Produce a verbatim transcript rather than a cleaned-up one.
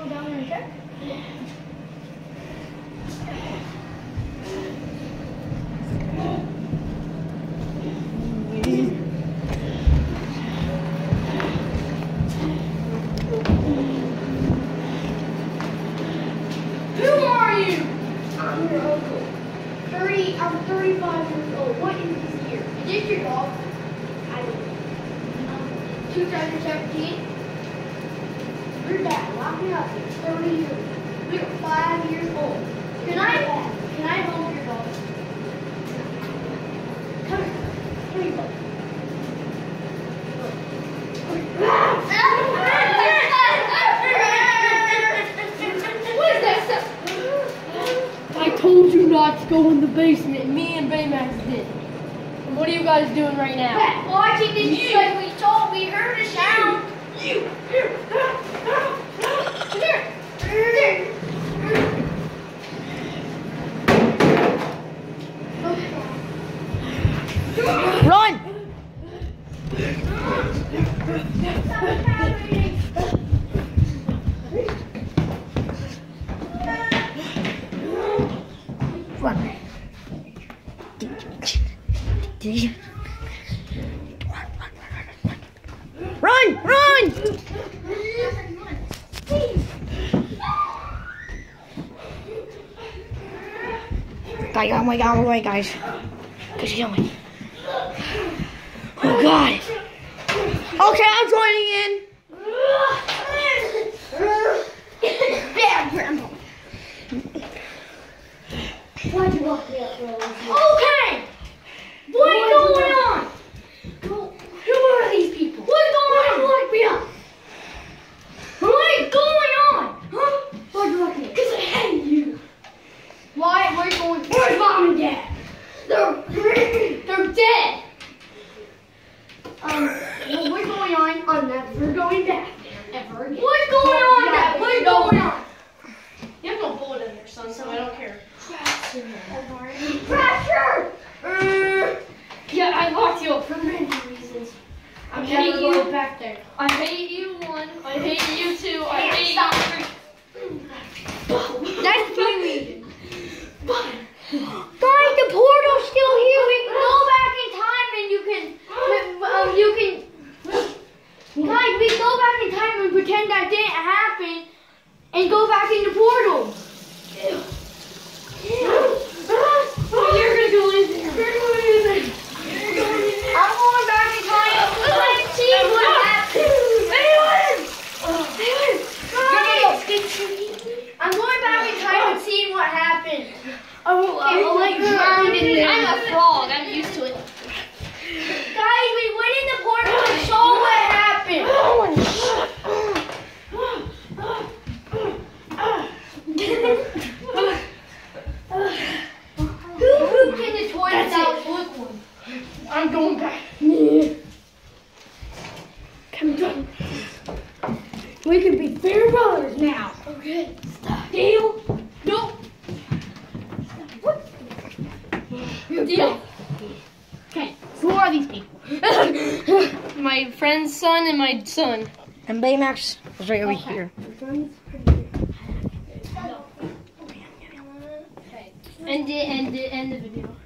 go down there and check? Who are you? I'm your uncle. Thirty. I'm thirty-five years old. What is this year? Is this your dog? I don't know. twenty seventeen. Your dad locked me up for thirty years. We are five years old. Can I? Can I hold your dog? Come here. Come here, buddy. What is that stuff? I told you not to go in the basement. Me and Baymax did. And what are you guys doing right now? We're watching this because we told we heard a sound. You. Here. Here. Here. Run! Run. Run! Run! Guys, oh my god, wait, guys. Cause he's on me. Oh god. Okay, I'm joining in. Bad grandpa. Why'd you lock me up, bro? Okay! What's going on? Who are these people? What's going on? Lock me up. What is going on? Huh? Why'd you lock me up? Because I hate you. Why? We're going. Where's mom and dad? They're they're dead. Um, well, what's going on? I'm never going back. Ever again. What's going on, Dad? What's going on? You have no bullet in there, son, so I don't care. Pressure! Uh, Yeah, I locked you up for many reasons. I I'm hate never you. going back there. I hate you, one. I hate you, two. I Can't hate stop. you, three. That's three reasons. Guys, the portal's still here. We can go back in time and you can, um, you can, guys, we can go back in time and pretend that didn't happen and go back in the portal. Oh, you're gonna go in there. You're going in there. I'm going back in time. Let's see what happens. I'm going back in time and seeing what happens. Oh, I'll let you drown in there. I'm a frog. I'm used to it. Guys, we went in the portal and saw what happened. Who pooped in the toilet? That's That it. was one. I'm going back. Come on. We can be fair brothers now. Okay. Stop. Deal? Nope. What? Deal. Okay. Who are these people? My friend's son and my son. And Baymax was right over Okay. here. Okay. End it. End it. End the video.